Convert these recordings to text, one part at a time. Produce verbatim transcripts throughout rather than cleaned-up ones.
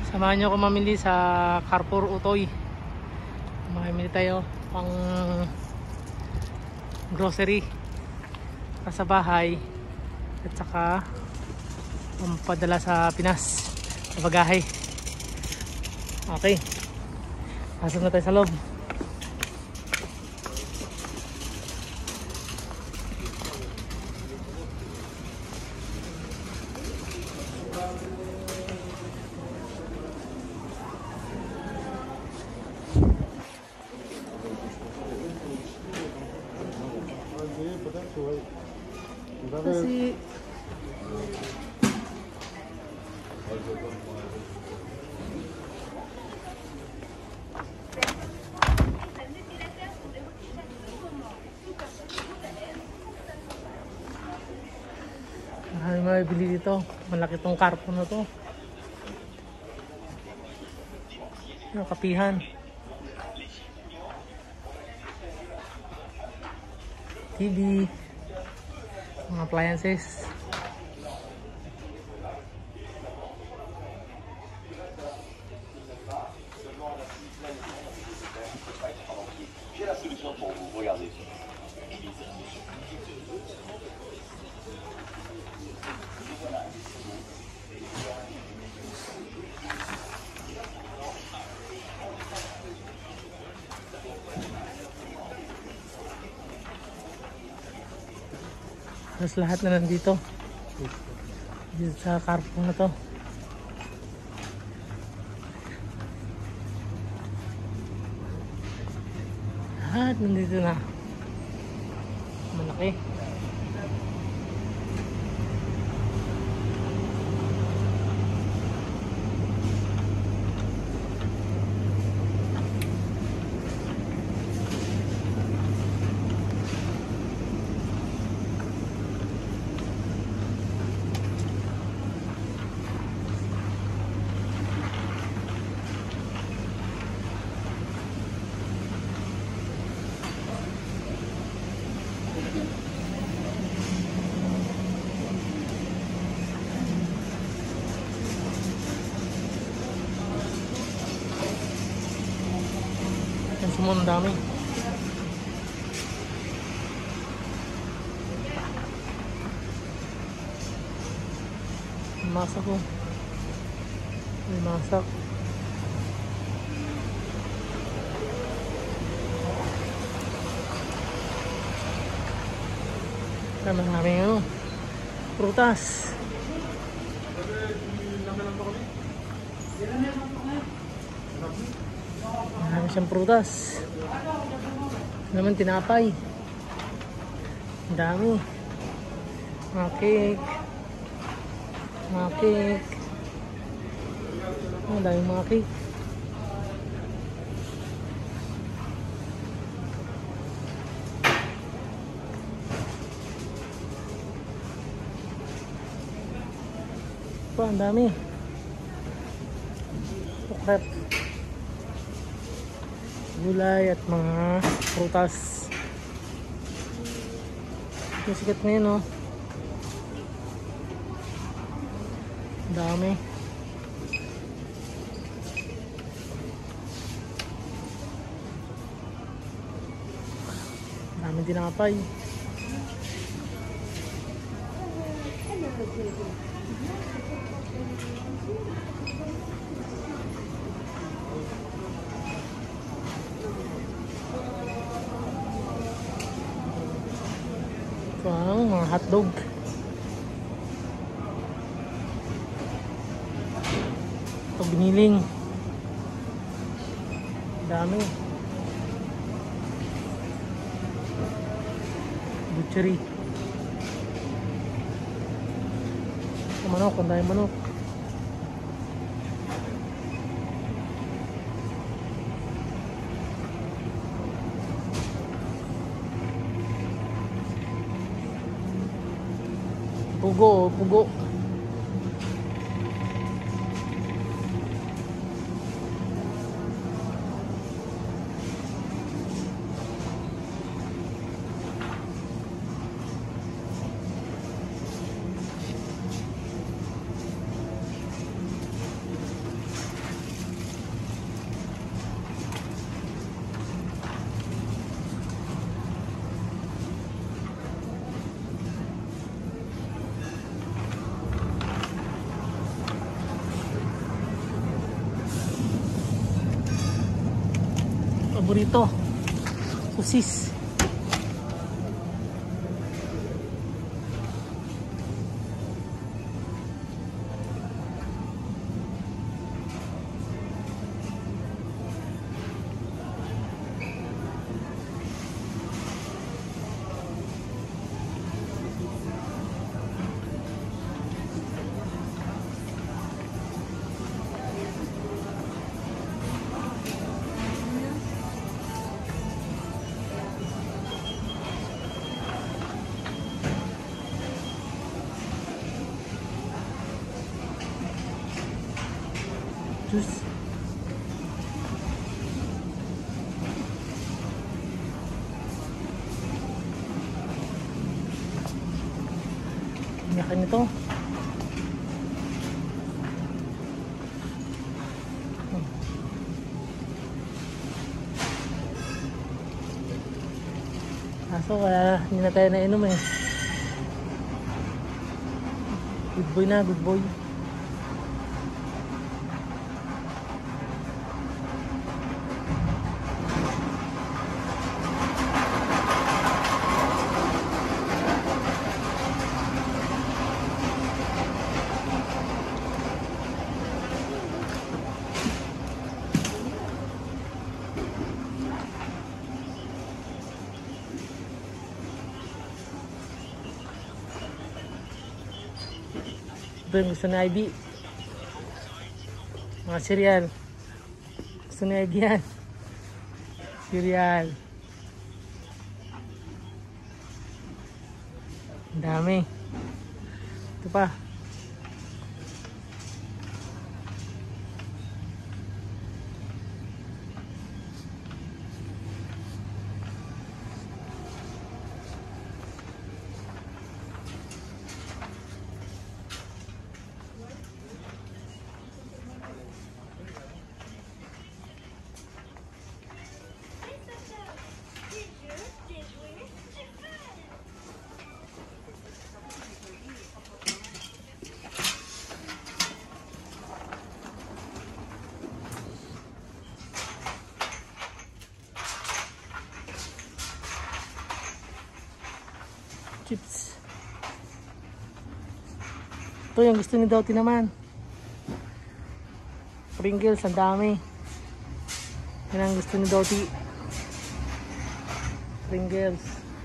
Samahan nyo ako mamili sa Carrefour Utoy. Mamili tayo pang grocery para sa bahay at saka pampadala sa Pinas sa bagahe. Okay, pasok na tayo sa loob. Kasi marami mabibili dito. Malaki tong Carrefour na to. Yung kapihan, T V, mga appliances. Halos lahat na nandito dito sa Carrefour na to. Lahat nandito na. Malaki. Yan semua ang dami. Masak ko. May masak. Kaya maraming ano, prutas. Marami siyang prutas. Naman tinapay. Ang dami. Mga cake. Mga cake. Ang dami mga cake. Pa, ang dami. Crap. Gulay at mga prutas. Yung sikat ngayon, oh. Dami. Dami tinapay. Wow, mga hotdog. Ito biniling. Dami. Butchery. Ito manok, ang dami manok. Pugo, pugo. paborito. Sosis. Juice. Yakin ito. Kaso wala, hindi na tayo nainom eh. Good boy na, good boy. Ito yung gusto ni Ivy. Mga cereal. Gusto ni Ivy yan. Cereal. Ang dami. Ito pa. Chips. Ito yung gusto ni Dottie naman. Pringles, ang dami. Yan ang gusto ni Dottie. Pringles.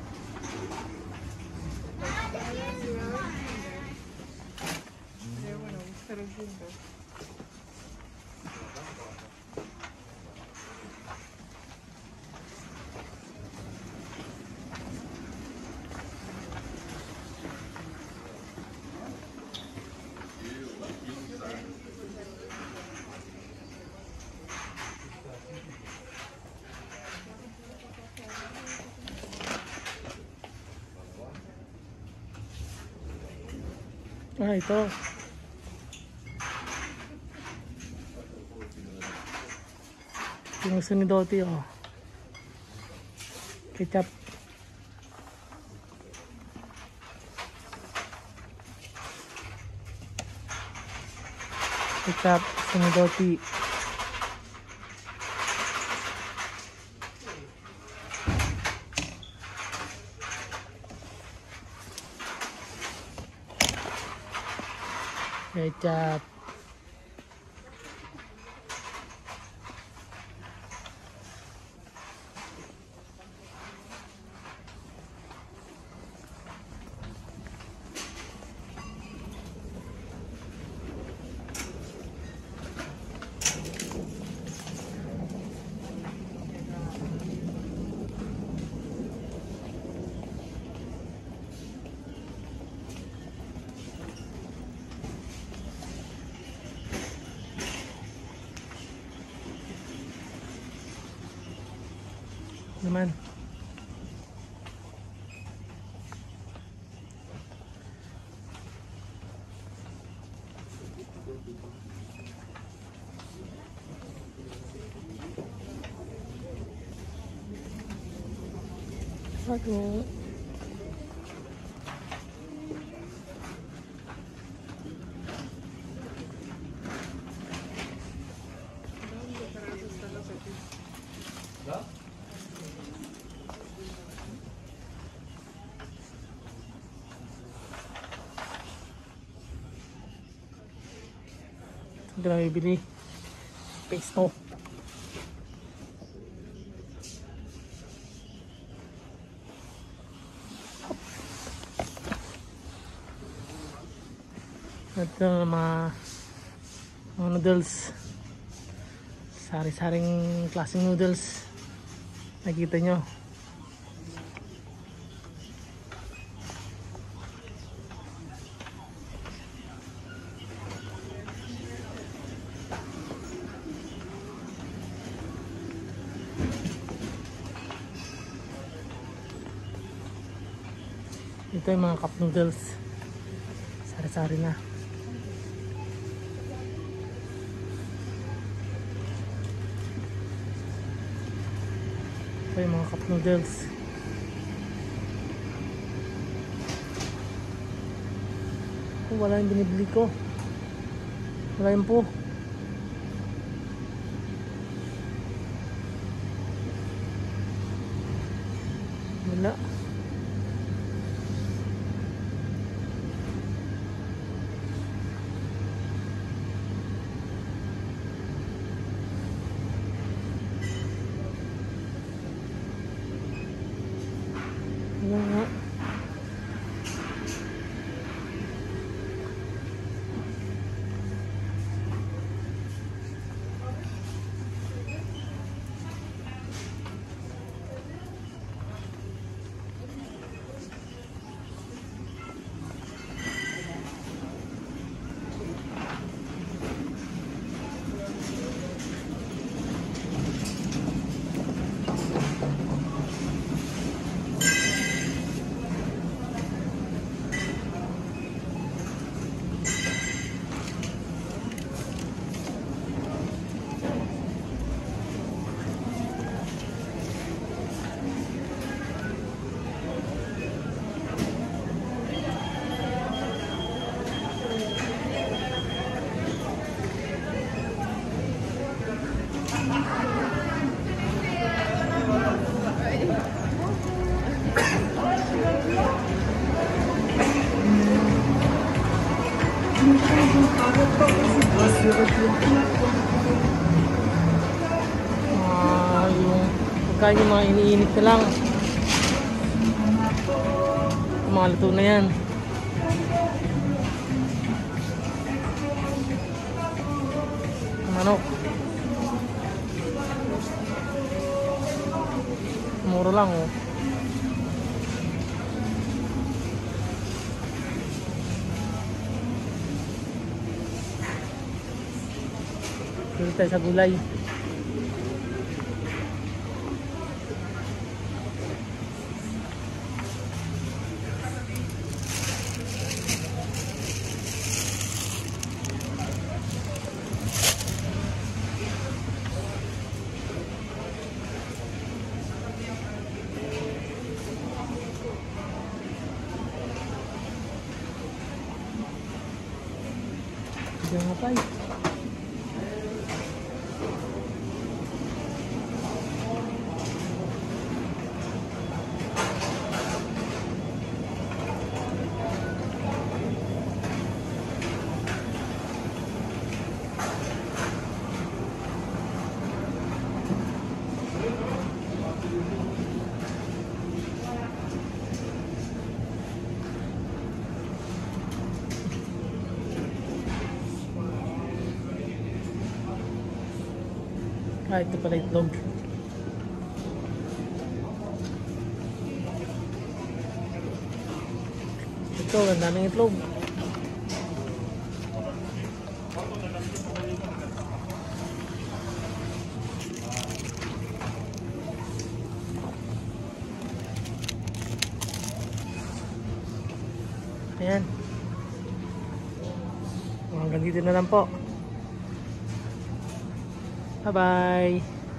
Ah, ito. Yung gusto ni Dottie, oh. Ketchup. Ketchup, gusto ni Dottie. Ketchup. Naman. Aduh. Да? Hindi na bibili. Pesto. Ito na mga, mga noodles. Sari-saring klaseng noodles. Nakita nyo. Ito yung mga cup noodles. Sari-sari na. Ito yung mga cup noodles. Oh, wala yung binibili ko. Wala yung po. Wala. Wala nga. Ah, yung pagkain yung mga iniinit na lang. Yung mga luto na yan. Manok. Mura lang oh. Dito tayo sa gulay. Diyan nga tayo. Ah, ito pala itlog. Ito, ganda ng itlog. Ayan. Hanggang dito na lang po. Bye-bye.